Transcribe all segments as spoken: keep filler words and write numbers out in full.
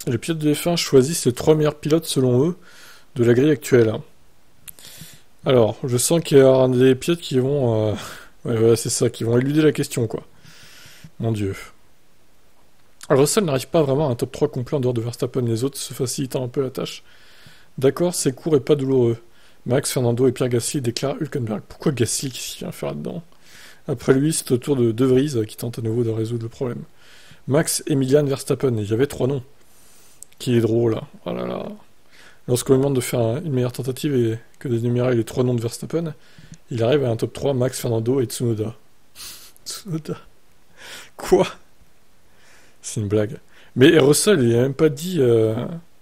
Les pilotes de F un choisissent les trois meilleurs pilotes selon eux de la grille actuelle. Alors, je sens qu'il y a des pilotes qui vont... Euh... Ouais, ouais, c'est ça, qui vont éluder la question, quoi. Mon Dieu. Alors, Russell n'arrive pas vraiment à un top trois complet en dehors de Verstappen, les autres se facilitant un peu la tâche. D'accord, c'est court et pas douloureux. Max, Fernando et Pierre Gasly déclarent Hülkenberg. Pourquoi Gasly? Qu'est-ce qu'il vient faire là-dedans? Après lui, c'est au tour de De Vries qui tente à nouveau de résoudre le problème. Max, Emilian, Verstappen. Et il y avait trois noms. Qui est drôle, là. Oh là là. Lorsqu'on lui demande de faire une meilleure tentative et que d'énumérer les trois noms de Verstappen, il arrive à un top trois, Max, Fernando et Tsunoda. Tsunoda. Quoi? C'est une blague. Mais Russell, il a même pas dit... Euh...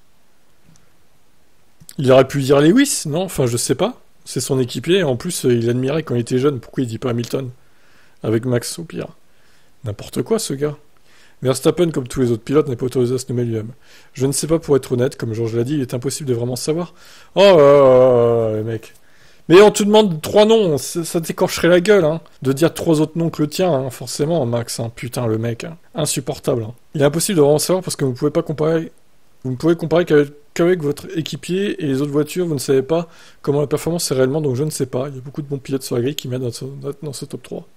Il aurait pu dire Lewis, non? Enfin, je sais pas. C'est son équipier, en plus, il l'admirait quand il était jeune. Pourquoi il dit pas Hamilton? Avec Max, au pire. N'importe quoi, ce gars. Verstappen, comme tous les autres pilotes, n'est pas autorisé à se nommer lui-même. Je ne sais pas, pour être honnête, comme Georges l'a dit, il est impossible de vraiment savoir. Oh là là, les mecs. Mais on te demande trois noms, ça t'écorcherait la gueule, hein. De dire trois autres noms que le tien, hein, forcément, Max, hein. Putain, le mec, hein. Insupportable, hein. Il est impossible de vraiment savoir parce que vous ne pouvez pas comparer... Vous ne pouvez comparer qu'avec, qu'avec votre équipier et les autres voitures, vous ne savez pas comment la performance est réellement, donc je ne sais pas. Il y a beaucoup de bons pilotes sur la grille qui mettent dans ce, dans ce top trois.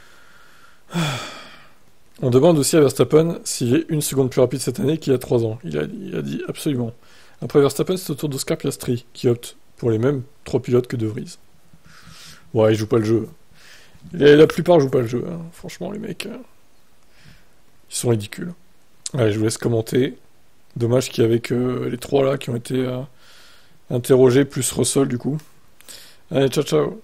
On demande aussi à Verstappen s'il est une seconde plus rapide cette année qu'il y a trois ans. Il a, il a dit absolument. Après Verstappen, c'est au tour d'Oscar Piastri, qui opte pour les mêmes trois pilotes que De Vries. Ouais, ils jouent pas le jeu. Et la plupart jouent pas le jeu. Hein. Franchement, les mecs, euh, ils sont ridicules. Allez, je vous laisse commenter. Dommage qu'il y avait que les trois là qui ont été euh, interrogés, plus Russell du coup. Allez, ciao ciao.